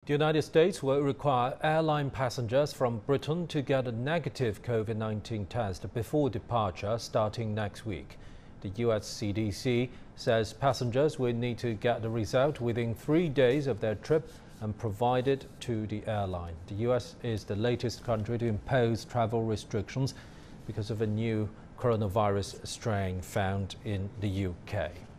The United States will require airline passengers from Britain to get a negative COVID-19 test before departure starting next week. The US CDC says passengers will need to get the result within 3 days of their trip and provide it to the airline. The US is the latest country to impose travel restrictions because of a new coronavirus strain found in the UK.